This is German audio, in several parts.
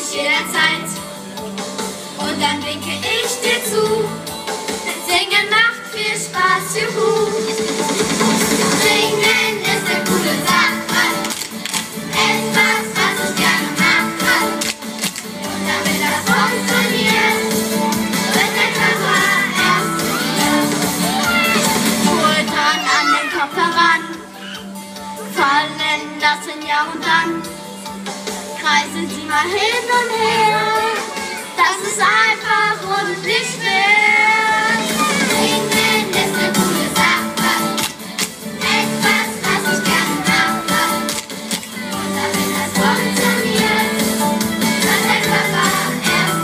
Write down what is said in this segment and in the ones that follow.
dich jederzeit. Und dann winke ich dir zu. Denn Singen macht viel Spaß, juhu. Singen ist eine coole Sache. Etwas, was ich gerne mache. Und damit das funktioniert, wird der Körper erst trainiert. Schultern an den Kopf heran, fallen lassen, ja und dann kreisen sie mal hin und her. Das ist einfach und nicht schwer. Singen ist eine coole Sache. Etwas, was ich gerne mache. Und damit das funktioniert, wird der Körper erst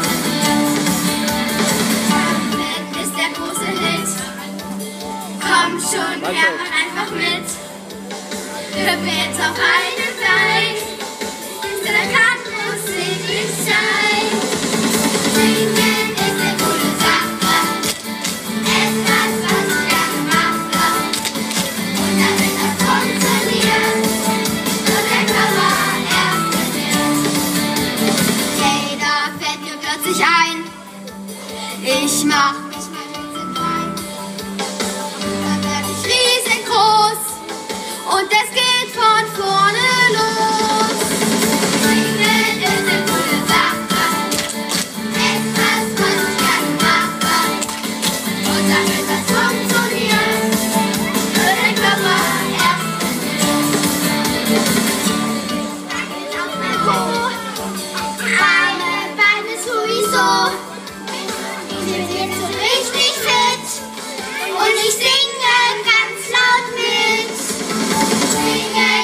trainiert. Damit ist der große Hit. Komm schon, her, mach einfach mit. Hüpfe jetzt auf einen Bein. Denn dann kann Musik nicht sein. Singen ist eine coole Sache. Etwas, was ich gerne mache. Und damit das funktioniert, wird der Körper erst trainiert. Hey, da fällt mir plötzlich ein, ich mach mich mal klein. Dann werd ich riesengroß und es geht von vorne los. Singen ist eine coole Sache. Etwas, was ich gerne mache. Und damit das funktioniert, wird der Körper erst trainiert. Auf mein Po, meine Beine sowieso. Wir sind so richtig fit. Und ich singe ganz laut mit. Singen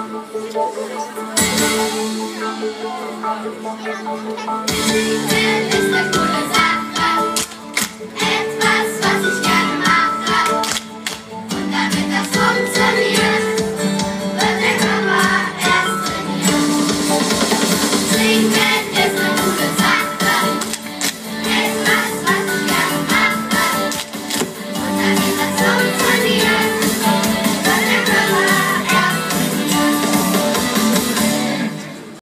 ist eine